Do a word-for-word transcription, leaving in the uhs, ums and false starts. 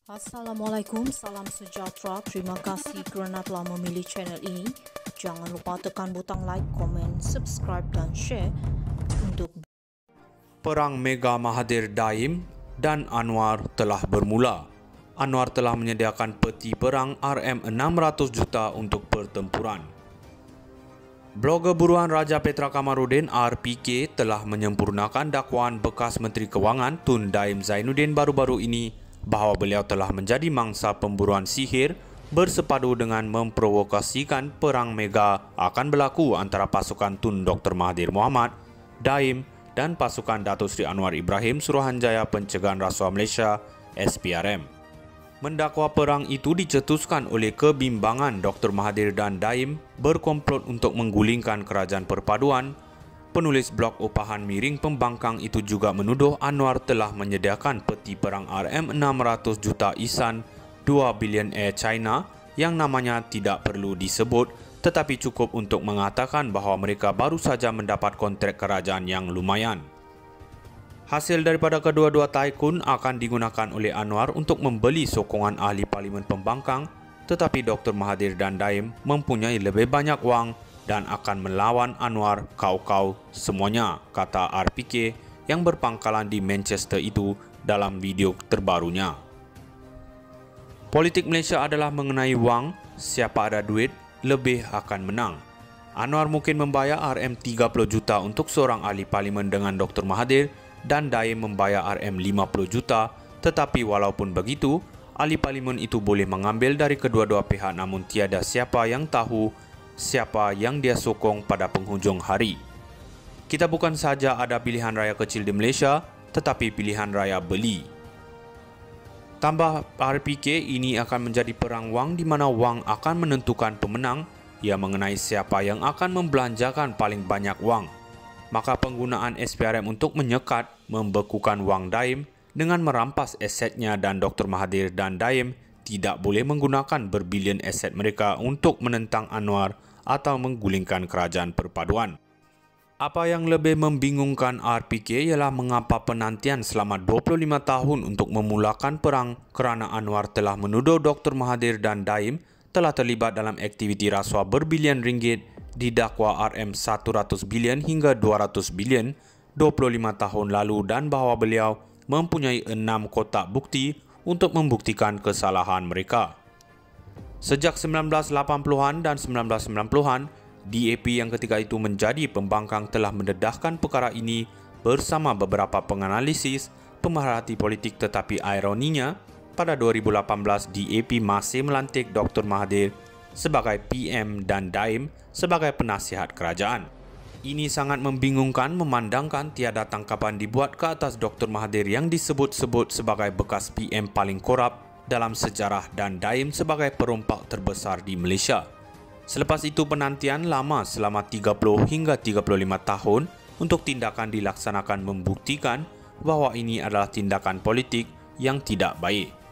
Assalamualaikum, salam sejahtera. Terima kasih kerana telah memilih channel ini. Jangan lupa tekan butang like, komen, subscribe dan share untuk Perang Mega Mahathir Daim dan Anwar telah bermula. Anwar telah menyediakan peti perang R M enam ratus juta untuk pertempuran. Blogger buruan Raja Petra Kamarudin R P K telah menyempurnakan dakwaan bekas Menteri Kewangan Tun Daim Zainuddin baru-baru ini bahawa beliau telah menjadi mangsa pemburuan sihir bersepadu dengan memprovokasikan perang mega akan berlaku antara pasukan Tun Doktor Mahathir Mohamad, Daim dan pasukan Datuk Seri Anwar Ibrahim Suruhanjaya Pencegahan Rasuah Malaysia S P R M. Mendakwa perang itu dicetuskan oleh kebimbangan Doktor Mahathir dan Daim berkomplot untuk menggulingkan kerajaan perpaduan. Penulis blog upahan miring pembangkang itu juga menuduh Anwar telah menyediakan peti perang R M enam ratus juta isan dua bilion Air China yang namanya tidak perlu disebut tetapi cukup untuk mengatakan bahawa mereka baru saja mendapat kontrak kerajaan yang lumayan. Hasil daripada kedua-dua taikun akan digunakan oleh Anwar untuk membeli sokongan ahli parlimen pembangkang, tetapi Doktor Mahathir dan Daim mempunyai lebih banyak wang dan akan melawan Anwar kau-kau semuanya, kata R P K yang berpangkalan di Manchester itu dalam video terbarunya. Politik Malaysia adalah mengenai wang, siapa ada duit, lebih akan menang. Anwar mungkin membayar R M tiga puluh juta untuk seorang ahli parlimen dengan Doktor Mahathir dan Daim membayar R M lima puluh juta, tetapi walaupun begitu, ahli parlimen itu boleh mengambil dari kedua-dua pihak namun tiada siapa yang tahu siapa yang dia sokong pada penghujung hari. Kita bukan saja ada pilihan raya kecil di Malaysia, tetapi pilihan raya beli. Tambah R P K, ini akan menjadi perang wang di mana wang akan menentukan pemenang, ia mengenai siapa yang akan membelanjakan paling banyak wang. Maka penggunaan S P R M untuk menyekat, membekukan wang Daim dengan merampas asetnya dan Doktor Mahathir dan Daim tidak boleh menggunakan berbilion aset mereka untuk menentang Anwar atau menggulingkan kerajaan perpaduan. Apa yang lebih membingungkan R P K ialah mengapa penantian selama dua puluh lima tahun untuk memulakan perang kerana Anwar telah menuduh Doktor Mahathir dan Daim telah terlibat dalam aktiviti rasuah berbilion ringgit didakwa R M seratus bilion hingga dua ratus bilion dua puluh lima tahun lalu dan bahawa beliau mempunyai enam kotak bukti untuk membuktikan kesalahan mereka. Sejak sembilan belas lapan puluhan dan sembilan belas sembilan puluhan, D A P yang ketika itu menjadi pembangkang telah mendedahkan perkara ini bersama beberapa penganalisis pemerhati politik, tetapi ironinya, pada dua ribu lapan belas D A P masih melantik Doktor Mahathir sebagai P M dan Daim sebagai penasihat kerajaan. Ini sangat membingungkan memandangkan tiada tangkapan dibuat ke atas Doktor Mahathir yang disebut-sebut sebagai bekas P M paling korup dalam sejarah dan Daim sebagai perompak terbesar di Malaysia. Selepas itu penantian lama selama tiga puluh hingga tiga puluh lima tahun untuk tindakan dilaksanakan membuktikan bahawa ini adalah tindakan politik yang tidak baik.